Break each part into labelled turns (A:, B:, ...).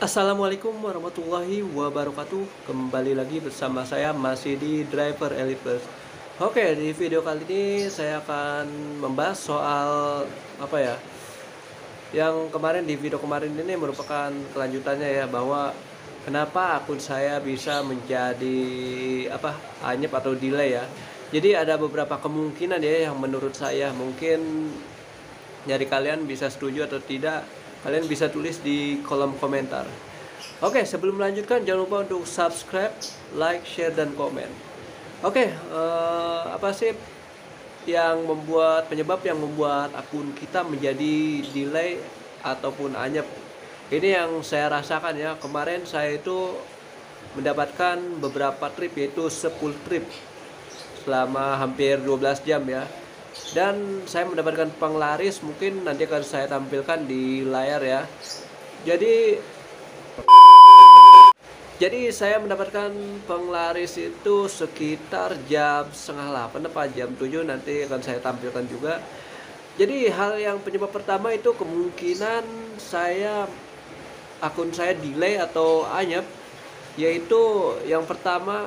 A: Assalamualaikum warahmatullahi wabarakatuh. Kembali lagi bersama saya masih di Driver Elite Bus. Oke, di video kali ini saya akan membahas soal apa ya? Yang kemarin di video kemarin ini merupakan kelanjutannya ya, bahwa kenapa akun saya bisa menjadi anyep atau delay ya. Jadi ada beberapa kemungkinan ya yang menurut saya mungkin dari kalian bisa setuju atau tidak, kalian bisa tulis di kolom komentar. Oke, sebelum melanjutkan jangan lupa untuk subscribe, like, share, dan komen. Oke, apa sih penyebab yang membuat akun kita menjadi delay ataupun anyep? Ini yang saya rasakan ya. Kemarin saya itu mendapatkan beberapa trip, yaitu 10 trip selama hampir 12 jam ya. Dan saya mendapatkan penglaris, mungkin nanti akan saya tampilkan di layar ya. Jadi saya mendapatkan penglaris itu sekitar jam setengah 8 apa jam 7, nanti akan saya tampilkan juga. Jadi penyebab pertama itu kemungkinan akun saya delay atau anyep, yaitu yang pertama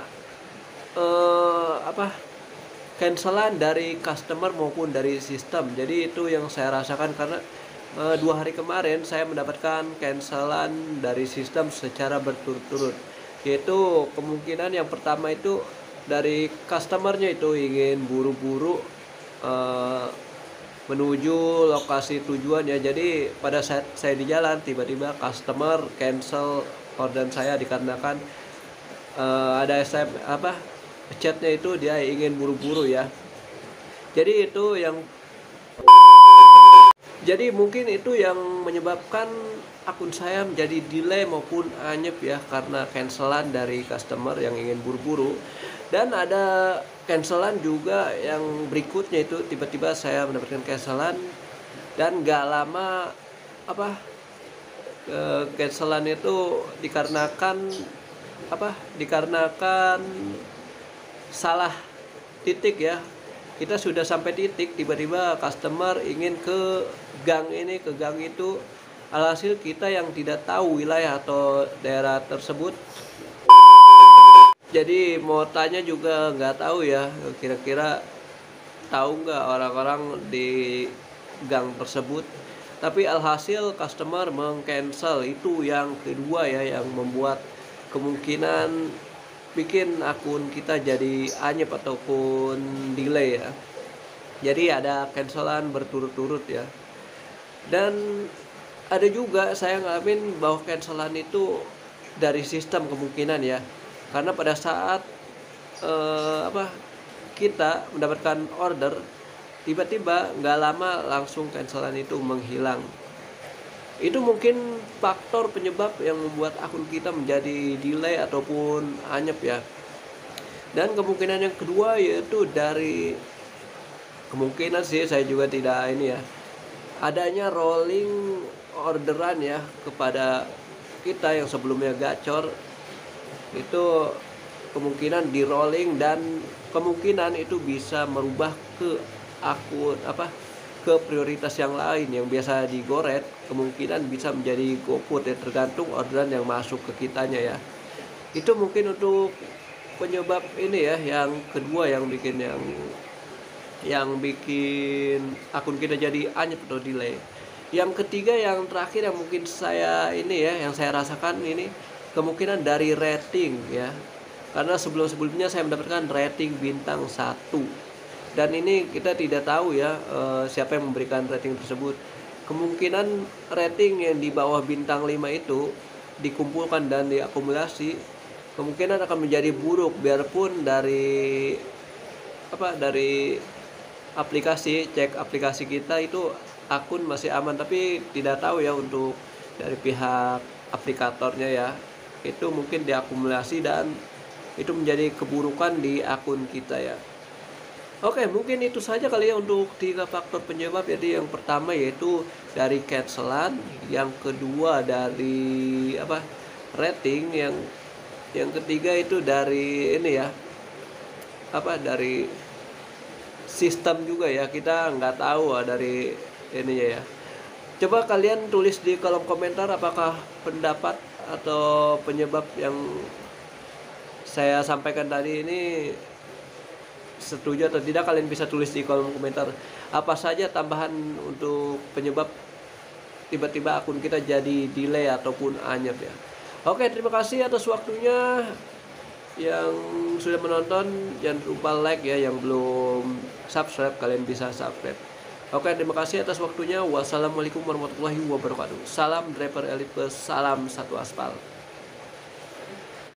A: cancelan dari customer maupun dari sistem. Jadi itu yang saya rasakan karena 2 hari kemarin saya mendapatkan cancelan dari sistem secara berturut-turut. Yaitu kemungkinan yang pertama itu dari customernya itu ingin buru-buru menuju lokasi tujuan ya. Jadi pada saat saya di jalan, tiba-tiba customer cancel orderan saya dikarenakan ada chatnya itu dia ingin buru-buru ya. Jadi mungkin itu yang menyebabkan akun saya menjadi delay maupun anyep ya, karena cancelan dari customer yang ingin buru-buru. Dan ada cancelan juga yang berikutnya, itu tiba-tiba saya mendapatkan cancelan dan gak lama cancelan itu dikarenakan salah titik ya. Kita sudah sampai titik, tiba-tiba customer ingin ke gang ini, ke gang itu. Alhasil kita yang tidak tahu wilayah atau daerah tersebut, jadi mau tanya juga nggak tahu ya, kira-kira tahu nggak orang-orang di gang tersebut. Tapi alhasil customer meng-cancel. Itu yang kedua ya, yang membuat kemungkinan bikin akun kita jadi anyep ataupun delay ya. Jadi ada cancelan berturut-turut ya. Dan ada juga saya ngalamin bahwa cancelan itu dari sistem kemungkinan ya. Karena pada saat kita mendapatkan order, tiba-tiba nggak lama langsung cancelan itu menghilang. Itu mungkin faktor penyebab yang membuat akun kita menjadi delay ataupun anyep ya. Dan kemungkinan yang kedua yaitu dari kemungkinan sih, saya juga tidak ini ya, adanya rolling orderan ya kepada kita yang sebelumnya gacor. Itu kemungkinan di rolling, dan kemungkinan itu bisa merubah ke akun ke prioritas yang lain yang biasa digoret, kemungkinan bisa menjadi GoFood ya, tergantung orderan yang masuk ke kitanya ya. Itu mungkin untuk penyebab ini ya, yang kedua yang bikin akun kita jadi anyep atau delay. Yang ketiga, yang terakhir, yang mungkin yang saya rasakan ini, kemungkinan dari rating ya. Karena sebelumnya saya mendapatkan rating bintang 1. Dan ini kita tidak tahu ya siapa yang memberikan rating tersebut. Kemungkinan rating yang di bawah bintang 5 itu dikumpulkan dan diakumulasi, kemungkinan akan menjadi buruk. Biarpun dari cek aplikasi kita itu akun masih aman, tapi tidak tahu ya untuk dari pihak aplikatornya ya. Itu mungkin diakumulasi dan itu menjadi keburukan di akun kita ya. Oke, mungkin itu saja kali ya untuk 3 faktor penyebab. Jadi yang pertama yaitu dari cancelan, yang kedua dari rating, yang ketiga itu dari ini ya, dari sistem juga ya. Kita nggak tahu dari ininya ya. Coba kalian tulis di kolom komentar apakah pendapat atau penyebab yang saya sampaikan tadi ini setuju atau tidak, kalian bisa tulis di kolom komentar. Apa saja tambahan untuk penyebab tiba-tiba akun kita jadi delay ataupun anyep ya. Oke, terima kasih atas waktunya yang sudah menonton. Jangan lupa like ya, yang belum subscribe kalian bisa subscribe. Oke, terima kasih atas waktunya. Wassalamualaikum warahmatullahi wabarakatuh. Salam driver elite plus, salam satu aspal.